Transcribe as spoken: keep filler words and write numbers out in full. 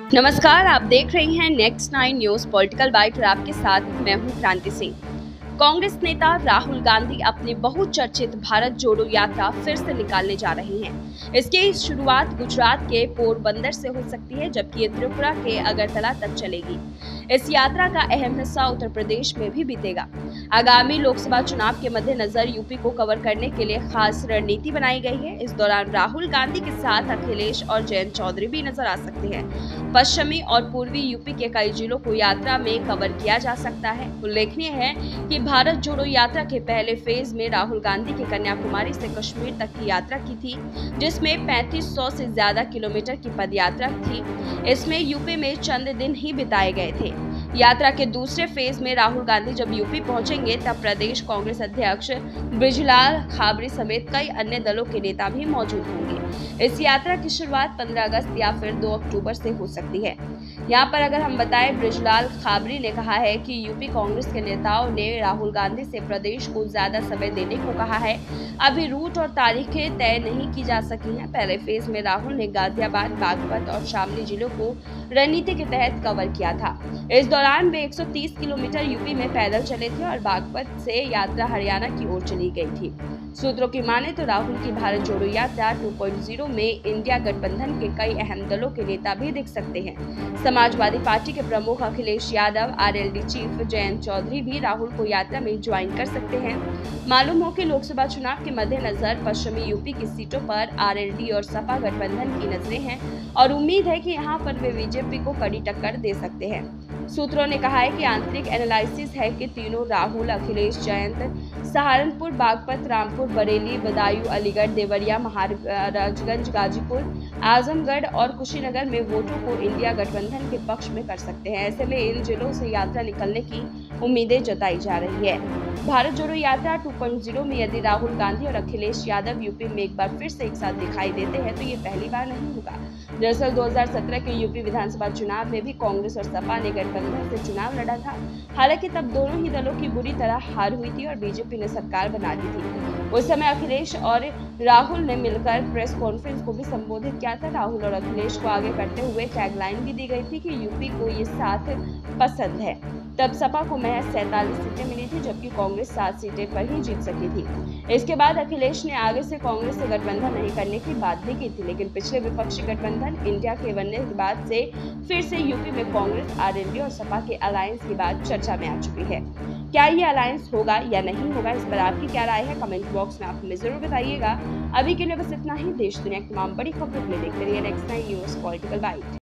नमस्कार, आप देख रहे हैं next nine news political bite और आपके साथ मैं हूं क्रांति सिंह। कांग्रेस नेता राहुल गांधी अपनी बहुचर्चित भारत जोड़ो यात्रा फिर से निकालने जा रहे हैं। इसकी शुरुआत गुजरात के पोरबंदर से हो सकती है, जबकि ये त्रिपुरा के अगरतला तक चलेगी। इस यात्रा का अहम हिस्सा उत्तर प्रदेश में भी बीतेगा। आगामी लोकसभा चुनाव के मद्देनजर यूपी को कवर करने के लिए खास रणनीति बनाई गई है। इस दौरान राहुल गांधी के साथ अखिलेश और जयंत चौधरी भी नजर आ सकते हैं। पश्चिमी और पूर्वी यूपी के कई जिलों को यात्रा में कवर किया जा सकता है। उल्लेखनीय है कि भारत जोड़ो यात्रा के पहले फेज में राहुल गांधी की कन्याकुमारी से कश्मीर तक की यात्रा की थी, जिसमें पैंतीस सौ से ज्यादा किलोमीटर की पदयात्रा थी। इसमें यूपी में चंद दिन ही बिताए गए थे। यात्रा के दूसरे फेज में राहुल गांधी जब यूपी पहुंचेंगे, तब प्रदेश कांग्रेस अध्यक्ष बृजलाल खाबरी समेत कई अन्य दलों के नेता भी मौजूद होंगे। इस यात्रा की शुरुआत पंद्रह अगस्त या फिर दो अक्टूबर से हो सकती है। यहाँ पर अगर हम बताएं, बृजलाल खाबरी ने कहा है कि यूपी कांग्रेस के नेताओं ने राहुल गांधी से प्रदेश को ज्यादा समय देने को कहा है। अभी रूट और तारीखें तय नहीं की जा सकी हैं। पहले फेज में राहुल ने गाजियाबाद, बागपत और शामली जिलों को रणनीति के तहत कवर किया था। इस दौरान वे एक सौ तीस किलोमीटर यूपी में पैदल चले थे और बागपत से यात्रा हरियाणा की ओर चली गई थी। सूत्रों की माने तो राहुल की Bharat Jodo Yatra two point zero में इंडिया गठबंधन के कई अहम दलों के नेता भी दिख सकते हैं। समाजवादी पार्टी के प्रमुख अखिलेश यादव, आरएलडी चीफ जयंत चौधरी भी राहुल को यात्रा में ज्वाइन कर सकते हैं। मालूम हो कि लोकसभा चुनाव के मद्देनजर पश्चिमी यूपी की सीटों पर आरएलडी और सपा गठबंधन की नजरें हैं और उम्मीद है कि यहाँ पर वे बीजेपी को कड़ी टक्कर दे सकते हैं। सूत्रों ने कहा है कि आंतरिक एनालिसिस है कि तीनों राहुल, अखिलेश, जयंत सहारनपुर, बागपत, रामपुर, बरेली, बदायूं, अलीगढ़, देवरिया, महाराजगंज, गाजीपुर, आजमगढ़ और कुशीनगर में वोटों को इंडिया गठबंधन के पक्ष में कर सकते हैं। ऐसे में इन जिलों से यात्रा निकलने की उम्मीदें जताई जा रही है। Bharat Jodo Yatra two point zero में यदि राहुल गांधी और अखिलेश यादव यूपी में एक बार फिर से एक साथ दिखाई देते हैं तो ये पहली बार नहीं होगा। दरअसल दो हज़ार सत्रह के यूपी विधानसभा चुनाव में भी कांग्रेस और सपा ने गठबंधन से चुनाव लड़ा था। हालांकि तब दोनों ही दलों की बुरी तरह हार हुई थी और बीजेपी ने सरकार बना दी थी। उस समय अखिलेश और राहुल ने मिलकर प्रेस कॉन्फ्रेंस को भी संबोधित किया था। राहुल और अखिलेश को आगे करते हुए टैगलाइन भी दी गई थी कि यूपी को ये साथ पसंद है। तब सपा को महज सैंतालीस सीटें मिली थी, जबकि कांग्रेस सात सीटें पर ही जीत सकी थी। इसके बाद अखिलेश ने आगे से कांग्रेस से गठबंधन नहीं करने की बात भी की थी, लेकिन पिछले विपक्षी गठबंधन इंडिया के बनने के बाद से फिर से यूपी में कांग्रेस, आरएलडी और सपा के अलायंस की बात चर्चा में आ चुकी है। क्या ये अलायंस होगा या नहीं होगा, इस पर आपकी क्या राय है, कमेंट बॉक्स में आप हमें जरूर बताइएगा। अभी के लिए बस इतना ही। देश दुनिया की तमाम बड़ी खबरों के लिए देखते रहिए next nine news political bite.